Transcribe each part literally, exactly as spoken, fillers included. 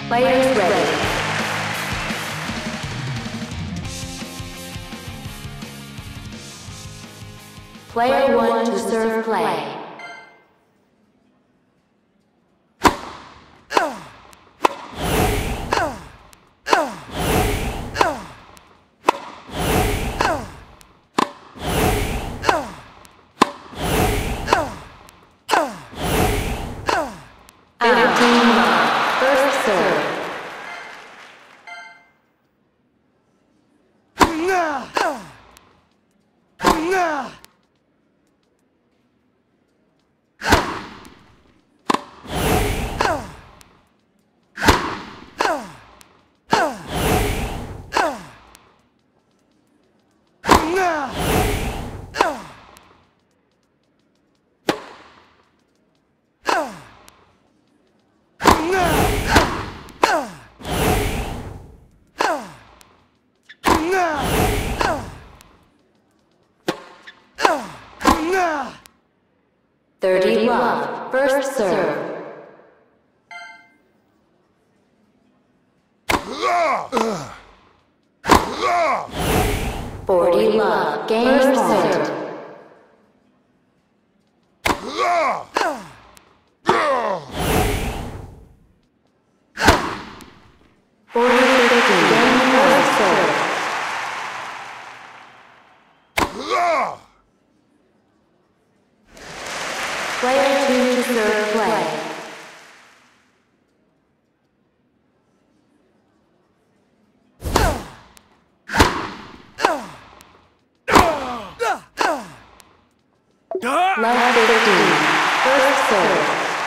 Players ready. Player one to serve play. First serve. Thirty love. First serve. Forty love. Game point. Forty fifty. Game first serve. Player two to serve play. Love fifteen. First serve.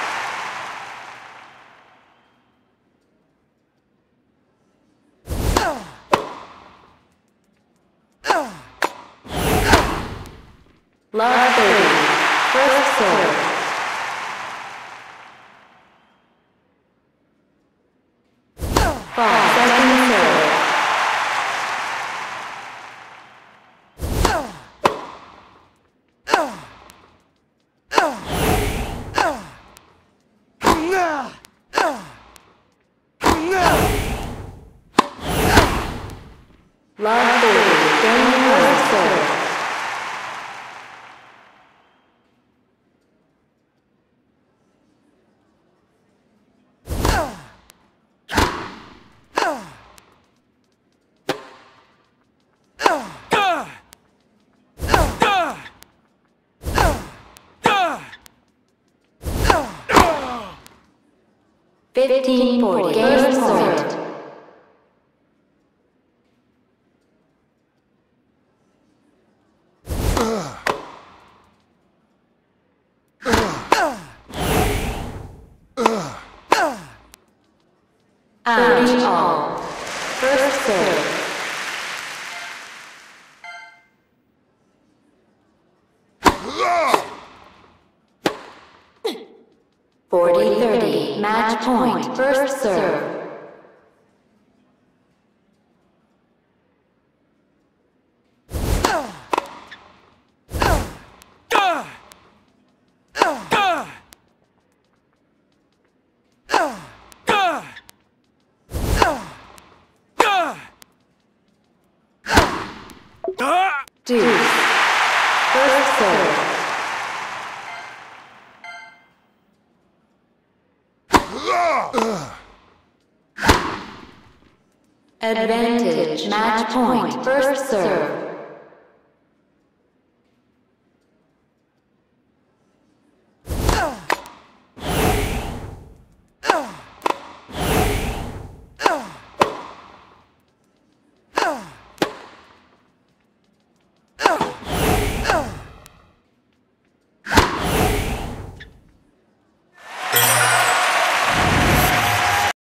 Love thirty. First serve. Five. Second serve. Love thirty. Game first serve. Fifteen forty. Game served. Thirty all. First serve. Forty thirty. Match point. First serve. Deuce. First serve. Advantage. Match point. First serve.